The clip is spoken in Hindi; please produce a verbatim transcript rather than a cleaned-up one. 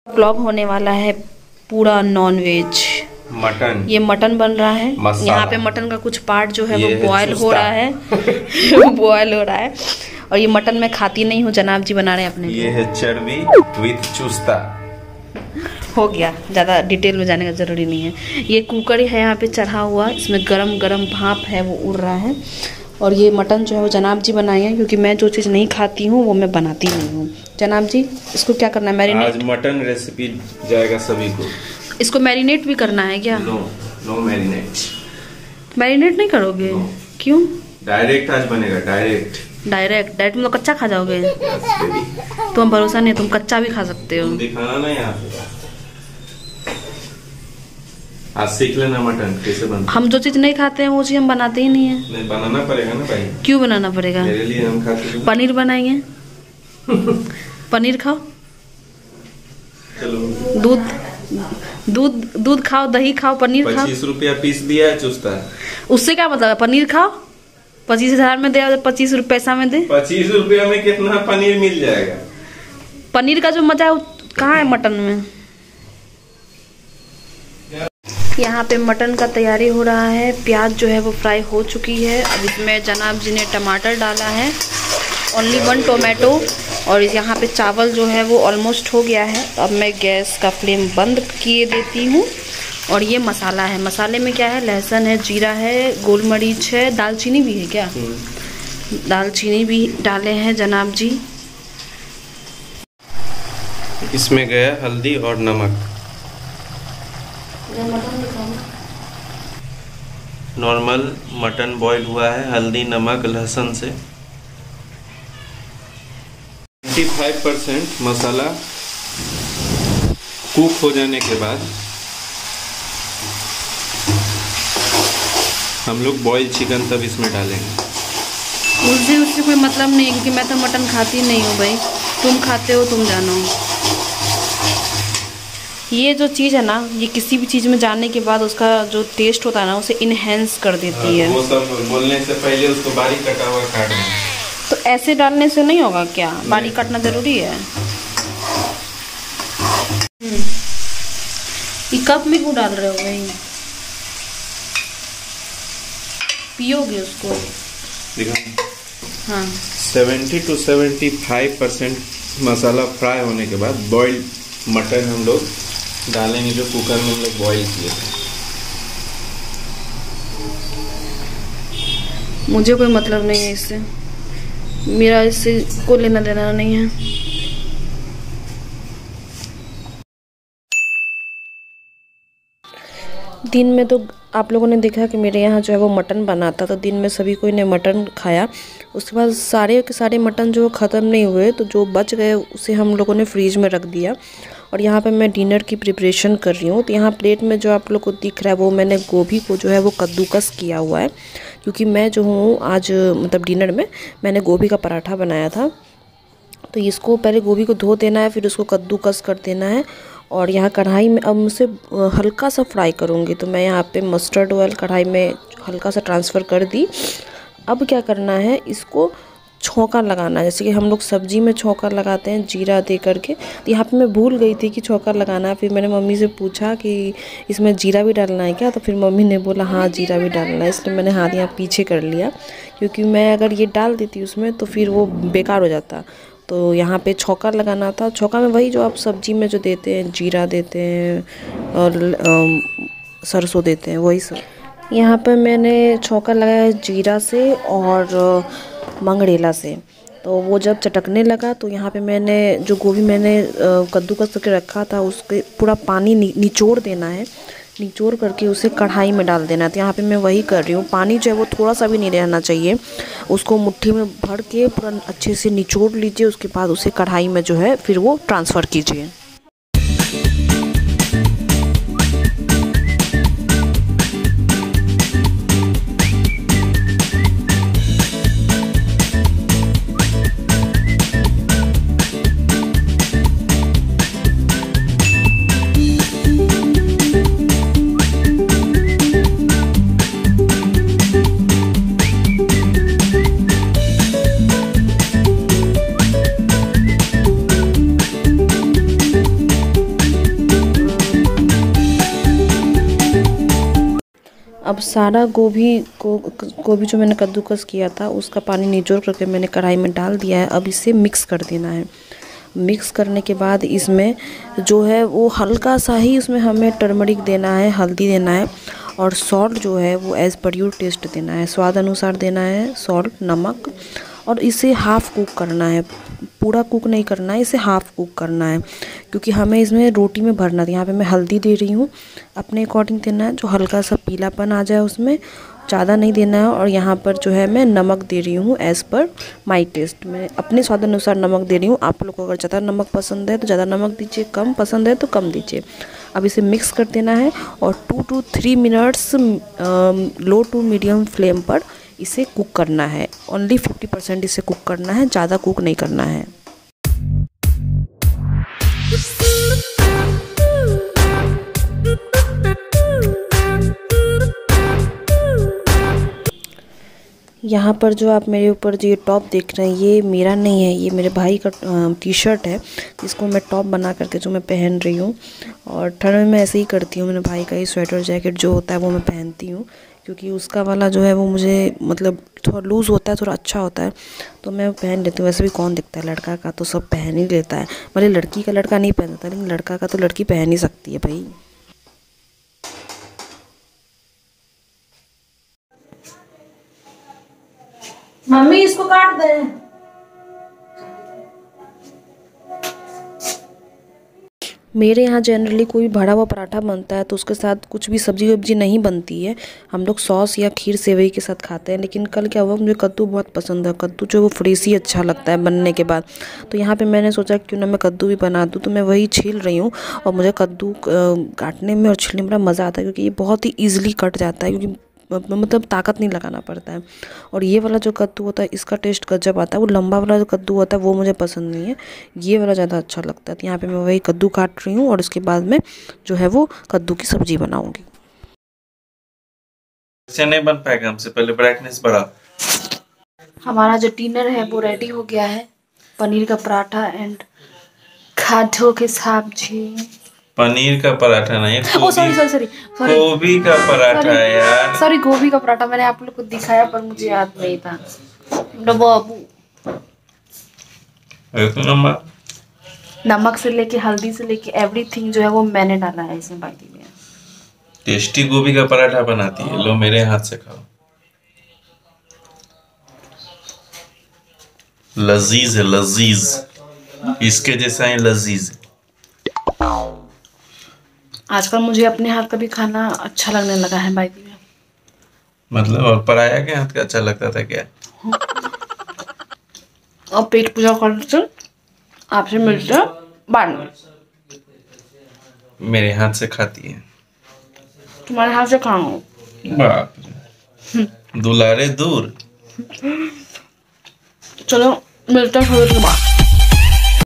व्लॉग होने वाला है पूरा नॉन वेज। मटन, ये मटन बन रहा है। यहाँ पे मटन का कुछ पार्ट जो है वो बॉयल हो रहा है बॉयल हो रहा है। और ये मटन मैं खाती नहीं हूँ, जनाब जी बना रहे हैं अपने। ये है चर्बी विथ चुस्ता। हो गया, ज़्यादा डिटेल में जाने का ज़रूरी नहीं है। ये कुकर है यहाँ पे चढ़ा हुआ, इसमें गरम गरम भाप है वो उड़ रहा है। और ये मटन जो है वो जनाब जी बनाए हैं, क्योंकि मैं जो चीज़ नहीं खाती हूँ वो मैं बनाती नहीं हूँ। जनाब जी इसको क्या करना है? मैरिनेट। आज मटन रेसिपी जाएगा सभी को। इसको मैरिनेट भी करना है क्या? No no marinate. मैरिनेट नहीं करोगे? no. क्यों? डायरेक्ट आज बनेगा। डायरेक्ट डायरेक्ट डायरेक्ट में तो कच्चा खा जाओगे। तुम भरोसा नहीं, तुम कच्चा भी खा सकते हो। दिखाना ना यहाँ पे, आज सीख लेना मटन कैसे बनता है। हम जो चीज नहीं खाते हैं वो चीज हम बनाते ही नहीं है। नहीं बनाना पड़ेगा ना भाई। क्यों बनाना पड़ेगा? मेरे लिए हम खाते हैं। पनीर बनाएंगे पनीर खाओ। चलो दूध दूध दूध खाओ, दही खाओ, पनीर खाओ। पच्चीस रुपया पीस दिया है चुस्ता। उससे क्या मतलब है? पनीर खाओ, पच्चीस हजार में दे, पच्चीस रुपये पैसा में दे। पच्चीस रुपया में कितना पनीर मिल जाएगा? पनीर का जो मजा है कहाँ है मटन में? यहाँ पे मटन का तैयारी हो रहा है। प्याज जो है वो फ्राई हो चुकी है। अब इसमें जनाब जी ने टमाटर डाला है, ओनली वन टोमेटो। और यहाँ पे चावल जो है वो ऑलमोस्ट हो गया है। अब मैं गैस का फ्लेम बंद किए देती हूँ। और ये मसाला है। मसाले में क्या है? लहसुन है, जीरा है, गोल मरीच है, दालचीनी भी है क्या? दालचीनी भी डाले हैं जनाब जी। इसमें गया हल्दी और नमक। नॉर्मल मटन बॉईल हुआ है हल्दी नमक लहसुन से। पच्चीस परसेंट मसाला कुक हो जाने के बाद हम लोग बॉईल चिकन तब इसमें डालेंगे। मुझे उससे कोई मतलब नहीं है, क्योंकि मैं तो मटन खाती नहीं हूँ भाई। तुम खाते हो, तुम जानो। ये जो चीज़ है ना, ये किसी भी चीज़ में जाने के बाद उसका जो टेस्ट होता है ना, उसे इनहेंस कर देती है। वो सब बोलने से पहले उसको बारीक कटा हुआ काटना। तो ऐसे डालने से नहीं होगा क्या? बारीक काटना जरूरी है। ये कप में क्यों डाल रहे हो भाई? पियोगे उसको? हाँ। Seventy to seventy five percent masala fry होने के बाद बॉइल्ड मटन हम लोग डालेंगे, जो कुकर में हम लोग बॉईल किए थे। मुझे कोई मतलब नहीं है इससे, मेरा इससे कोई लेना देना नहीं है। दिन में तो आप लोगों ने देखा कि मेरे यहाँ जो है वो मटन बना था, तो दिन में सभी कोई ने मटन खाया। उसके बाद सारे के सारे मटन जो ख़त्म नहीं हुए, तो जो बच गए उसे हम लोगों ने फ्रीज में रख दिया। और यहाँ पे मैं डिनर की प्रिपरेशन कर रही हूँ। तो यहाँ प्लेट में जो आप लोग को दिख रहा है वो मैंने गोभी को जो है वो कद्दूकस किया हुआ है, क्योंकि मैं जो हूँ आज मतलब डिनर में मैंने गोभी का पराठा बनाया था। तो इसको पहले गोभी को धो देना है, फिर उसको कद्दूकस कर देना है। और यहाँ कढ़ाई में अब मुझसे हल्का सा फ्राई करूँगी, तो मैं यहाँ पे मस्टर्ड ऑयल कढ़ाई में हल्का सा ट्रांसफ़र कर दी। अब क्या करना है, इसको छौंका लगाना है, जैसे कि हम लोग सब्जी में छौंका लगाते हैं जीरा दे करके। तो यहाँ पे मैं भूल गई थी कि छौंका लगाना है। फिर मैंने मम्मी से पूछा कि इसमें जीरा भी डालना है क्या? तो फिर मम्मी ने बोला हाँ जीरा भी डालना है। इसलिए मैंने हाथ यहाँ पीछे कर लिया, क्योंकि मैं अगर ये डाल देती उसमें तो फिर वो बेकार हो जाता। तो यहाँ पे छौंका लगाना था। छौंका में वही जो आप सब्जी में जो देते हैं, जीरा देते हैं और सरसों देते हैं, वही सब। यहाँ पे मैंने छौंका लगाया है जीरा से और मंगरेला से। तो वो जब चटकने लगा तो यहाँ पे मैंने जो गोभी मैंने कद्दूकस करके रखा था उसके पूरा पानी नि, निचोड़ देना है। निचोड़ करके उसे कढ़ाई में डाल देना है। तो यहाँ पे मैं वही कर रही हूँ। पानी जो है वो थोड़ा सा भी नहीं रहना चाहिए। उसको मुट्ठी में भर के पूरा अच्छे से निचोड़ लीजिए। उसके बाद उसे कढ़ाई में जो है फिर वो ट्रांसफ़र कीजिए। अब सारा गोभी को गोभी जो मैंने कद्दूकस किया था उसका पानी निचोड़ करके मैंने कढ़ाई में डाल दिया है। अब इसे मिक्स कर देना है। मिक्स करने के बाद इसमें जो है वो हल्का सा ही उसमें हमें टर्मरिक देना है, हल्दी देना है और सॉल्ट जो है वो एज़ पर योर टेस्ट देना है, स्वाद अनुसार देना है सॉल्ट, नमक। और इसे हाफ़ कुक करना है, पूरा कुक नहीं करना है, इसे हाफ़ कुक करना है क्योंकि हमें इसमें रोटी में भरना है। यहाँ पे मैं हल्दी दे रही हूँ, अपने अकॉर्डिंग देना है, जो हल्का सा पीलापन आ जाए उसमें, ज़्यादा नहीं देना है। और यहाँ पर जो है मैं नमक दे रही हूँ एज़ पर माई टेस्ट, मैं अपने स्वाद अनुसार नमक दे रही हूँ। आप लोग को अगर ज़्यादा नमक पसंद है तो ज़्यादा नमक दीजिए, कम पसंद है तो कम दीजिए। अब इसे मिक्स कर देना है और two to three minutes low to medium flame पर इसे कुक करना है। ओनली फिफ्टी परसेंट इसे कुक करना है, ज़्यादा कुक नहीं करना है। यहाँ पर जो आप मेरे ऊपर जो ये टॉप देख रहे हैं ये मेरा नहीं है, ये मेरे भाई का टी शर्ट है जिसको मैं टॉप बना करके जो मैं पहन रही हूँ। और ठंड में मैं ऐसे ही करती हूँ, मेरे भाई का ही स्वेटर जैकेट जो होता है वो मैं पहनती हूँ क्योंकि उसका वाला जो है वो मुझे मतलब थोड़ा लूज़ होता है, थोड़ा अच्छा होता है तो मैं पहन लेती हूँ। वैसे भी कौन दिखता है, लड़का का तो सब पहन ही लेता है, भले लड़की का लड़का नहीं पहनता लेकिन लड़का का तो लड़की पहन ही सकती है भाई। मम्मी इसको काट दे। मेरे यहाँ जनरली कोई भरा हुआ पराठा बनता है तो उसके साथ कुछ भी सब्जी वब्जी नहीं बनती है, हम लोग सॉस या खीर सेवई के साथ खाते हैं। लेकिन कल क्या हुआ, मुझे कद्दू बहुत पसंद है, कद्दू जो वो फ्रेश ही अच्छा लगता है बनने के बाद। तो यहाँ पे मैंने सोचा क्यों ना मैं कद्दू भी बना दूँ, तो मैं वही छील रही हूँ। और मुझे कद्दू काटने में और छीलने में बड़ा मज़ा आता है क्योंकि ये बहुत ही ईजिली कट जाता है, क्योंकि मतलब ताकत नहीं लगाना पड़ता है। और ये वाला जो कद्दू होता है इसका टेस्ट गजब आता है, वो लंबा वाला जो कद्दू होता है वो मुझे पसंद नहीं है, ये वाला ज़्यादा अच्छा लगता है। तो यहाँ पे मैं वही कद्दू काट रही हूँ और उसके बाद में जो है वो कद्दू की सब्जी बनाऊंगी। ऐसे नहीं बन पाएगा हमसे, पहले ब्राइटनेस बढ़ा। हमारा जो डिनर है वो रेडी हो गया है, पनीर का पराठा एंड खाटो की सब्जी। पनीर का पराठा नहीं, oh sorry sorry sorry sorry gobi का पराठा है यार। सॉरी गोभी का पराठा मैंने आप लोग को दिखाया पर मुझे याद नहीं था। बाबू नमक नमक से लेके हल्दी से लेके एवरीथिंग जो है वो मैंने डाला है इसमें। बाकी में टेस्टी गोभी का पराठा बनाती है, लो मेरे हाथ से खाओ, लजीज है, लजीज, इसके जैसा है लजीज। आजकल मुझे अपने हाथ का भी खाना अच्छा लगने लगा है भाई में। मतलब और पराया के हाथ का अच्छा लगता था क्या? और पेट पूजा करते आपसे मिलते बाद में। मेरे हाथ से खाती है, तुम्हारे हाथ से खाऊं। बाप रे, दुलारे दूर। चलो मिलते हैं थोड़ी देर बाद।